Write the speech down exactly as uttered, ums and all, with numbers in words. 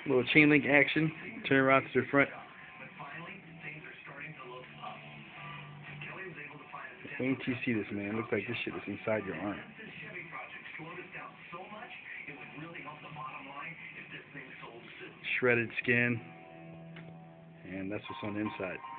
Little chain link action. Turn around to the front. Wait till you see this, man. It looks like this shit is inside your arm. Shredded skin. And that's what's on the inside.